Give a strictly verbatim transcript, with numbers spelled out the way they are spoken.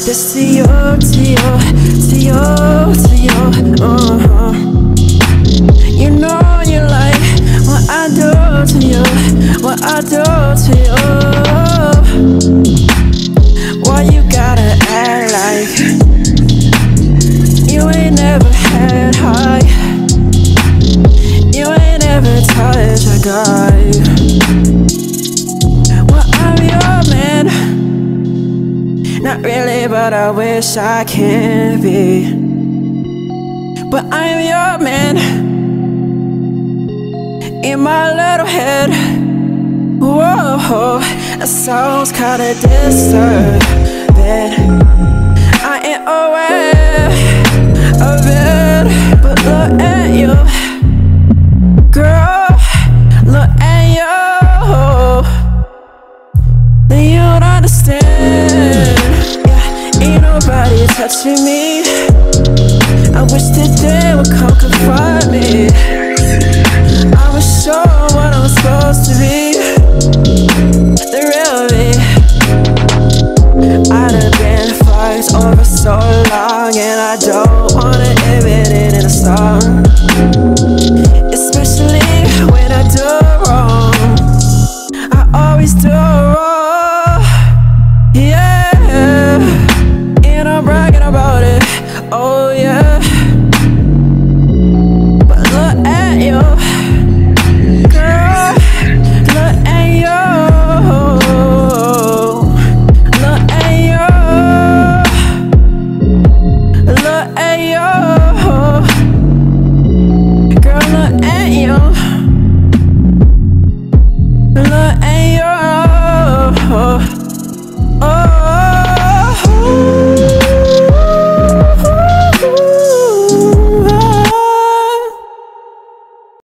This to you, to you, to you, to you, uh-huh. You know you like what I do to you, what I do to you. Why you gotta act like you ain't never had high, you ain't ever touched a guy. Well, I'm your man, not really, but I wish I can be. But I'm your man in my little head. Whoa, that sounds kinda disturbing. I ain't aware of it, but look at you, girl, look at you. Then you don't understand. Yeah, ain't nobody touching me. I wish that they would come confront me. I was sure what I'm supposed to be, the real me. I'd have been fights over so long, and I don't